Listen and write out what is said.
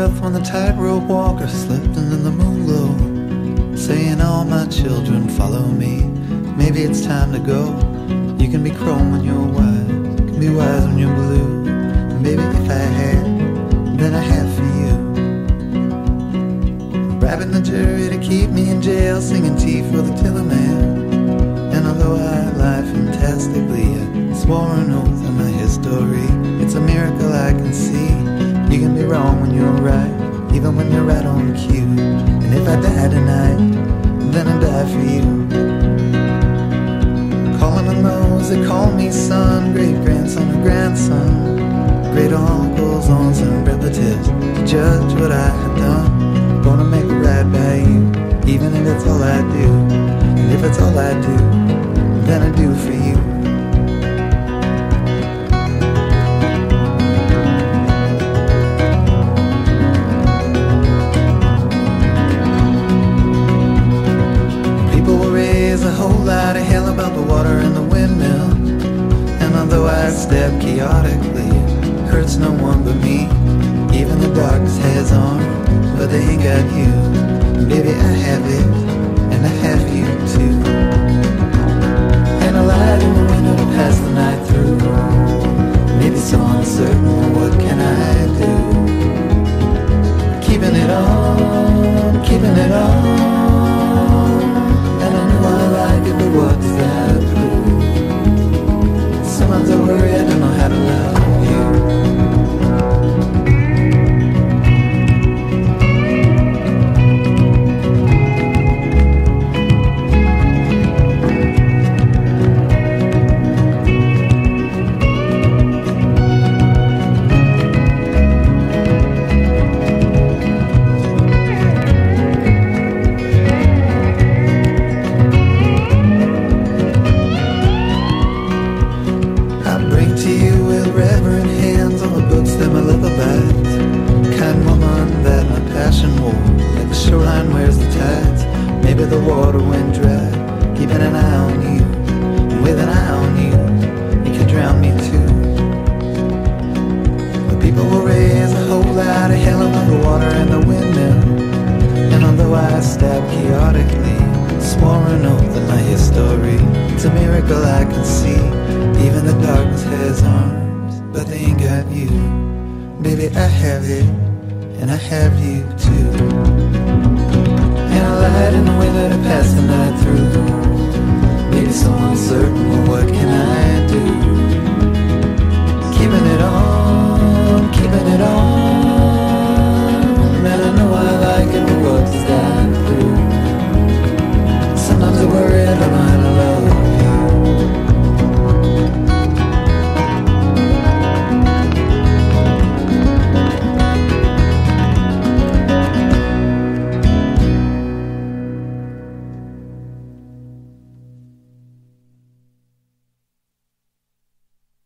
myself on the tightrope walker, slipping in the moon glow, saying all my children follow me. Maybe it's time to go. You can be chrome when you're wise, you can be wise when you're blue. And baby, if I had, then I have for you. Bribing the jury to keep me in jail, singing tea for the tiller man. And although I lie fantastically, I swore an oath in my history. It's a miracle I can see. You can be wrong when you're right, even when you're right on cue. And if I die tonight, then I die for you. Calling on those that call me son, great-grandson or grandson, great uncles, aunts and relatives, to judge what I have done. Gonna make it right by you, even if it's all I do. And if it's all I do, then I do for you. People will raise a whole lot of hell about the water and the windmill. And although I step chaotically, it hurts no one but me. Even the darkness has arms, but they ain't got you. Baby, I have it, and I have you too. And I lied in the window to pass the night through. Maybe so uncertain, what can I do? Keeping it on, keeping it on. And I knew I like it, but what does that prove? Sometimes I worry I don't know how to love you. The water went dry, keeping an eye on you. And with an eye on you, you could drown me too. But people will raise a whole lot of hell about the water and the windmill. And although I stabbed chaotically, swore an oath in my history. It's a miracle I can see. Even the darkness has arms, but they ain't got you. Baby, I have it, and I have you too.